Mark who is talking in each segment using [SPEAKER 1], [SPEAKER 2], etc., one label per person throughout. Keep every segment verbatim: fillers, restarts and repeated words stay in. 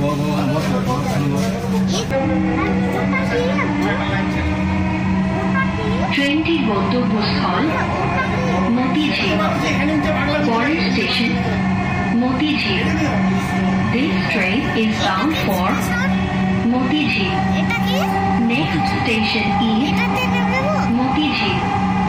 [SPEAKER 1] ট্রেনটির গন্তব্যস্থল মতিঝিল। পরের station Motijheel. This train is bound for Motijheel. Next station is Motijheel.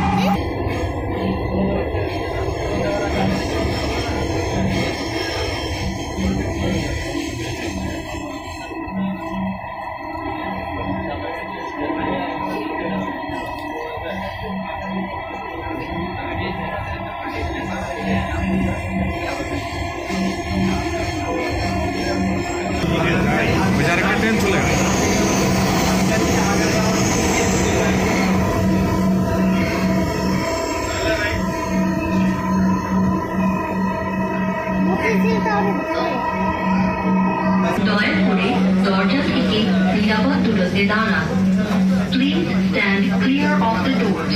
[SPEAKER 1] দয়া করে দরজা থেকে নিরাপদ দূরত্বে দাঁড়ান। Please stand clear of the doors.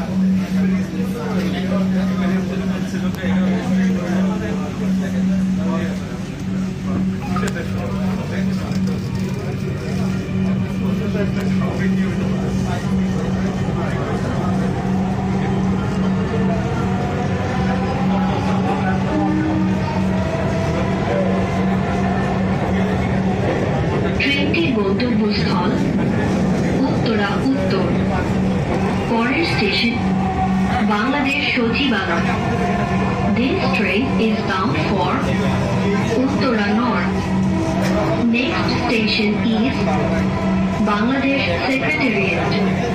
[SPEAKER 1] ট্রেনটির গন্তব্যস্থল উত্তরা উত্তর। পরের স্টেশন বাংলাদেশ সচিবালয়। This train is bound for Uttara North. Next station is Bangladesh Secretariat.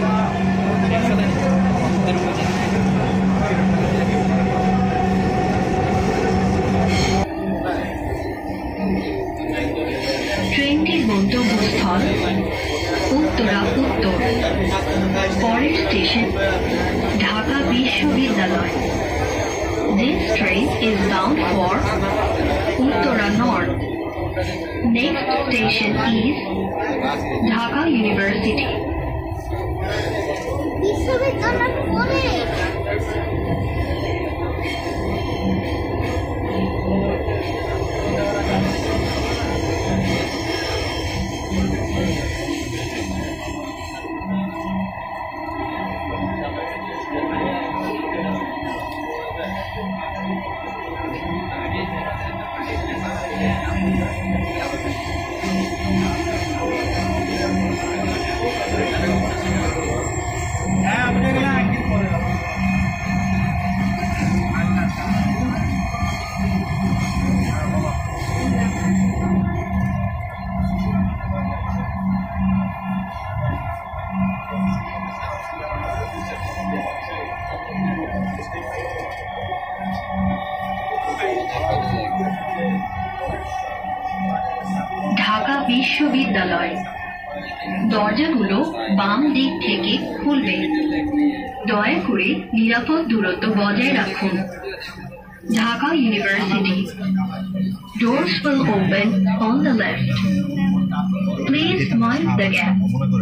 [SPEAKER 1] ট্রেনটির গন্তব্যস্থল উত্তরা উত্তর। পরের স্টেশন ঢাকা বিশ্ববিদ্যালয়। This train is bound for Uttara North. Next station is Dhaka University. Dhaka বিশ্ববিদ্যালয়। দরজাগুলো বাম দিক থেকে খুলবে। দয়া করে নিরাপদ দূরত্ব বজায় রাখুন। Dhaka University. Doors will open on the left. Please mind the gap.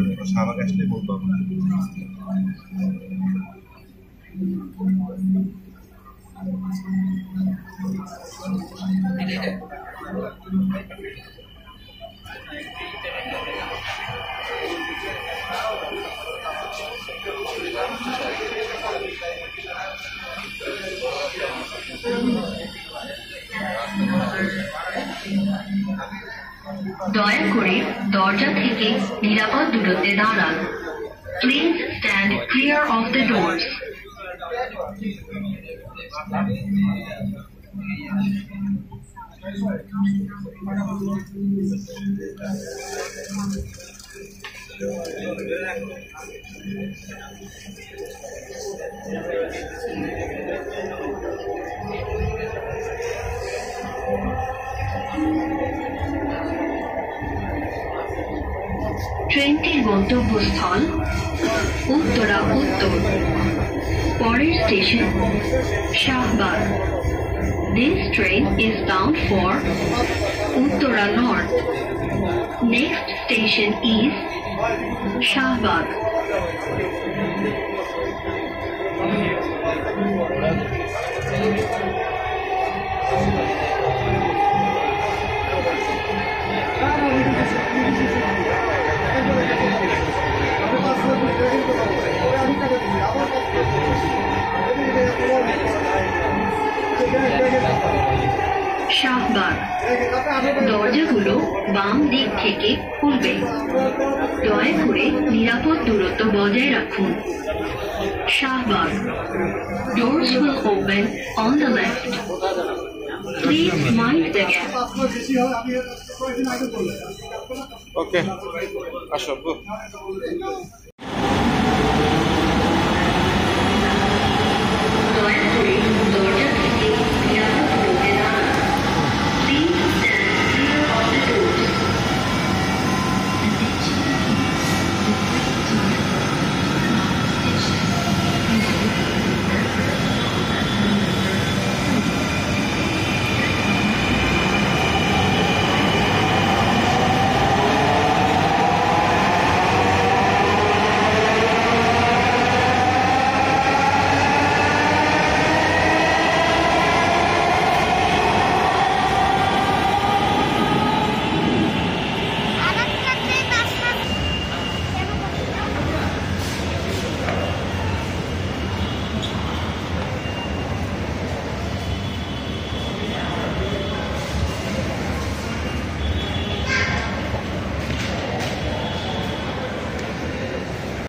[SPEAKER 1] দয়া করে দরজা থেকে নিরাপদ দূরত্বে দাঁড়ান। Please stand clear of the doors. ট্রেনটির গন্তব্যস্থল উত্তরা উত্তর। পরের station Shahbag. This train is bound for Uttara North. Next station is Shahbag. Shahbag, দরজাগুলো বাম দিক থেকে খুলবে। দয়া করে নিরাপদ দূরত্ব বজায় রাখুন। Shahbag, doors will open on the left. Please mind the gap.
[SPEAKER 2] ওকে আসো